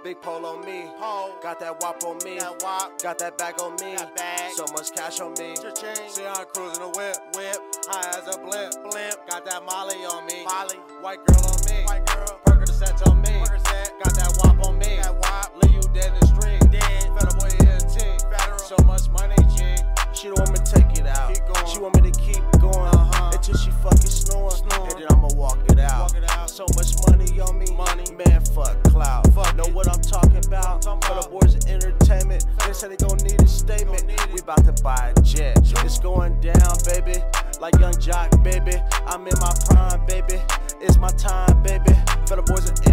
Big pole on me, got that wop on me, got that bag on me, so much cash on me. See how I cruising the whip, high as a blimp, got that Molly on me, white girl on me, Perker the set on me, got that wop on me, leave you dead in the street, Federal boy ENT, so much money, G. She don't want me to take it out, she want me to keep going until she fucking snoring, and then I'ma walk it out. So much money on me, man, fuck clout. Know what I'm talking about? For the boys of entertainment, they say they gon' need a statement. We about to buy a jet, it's going down, baby. Like Young Jock, baby. I'm in my prime, baby. It's my time, baby. For the boys of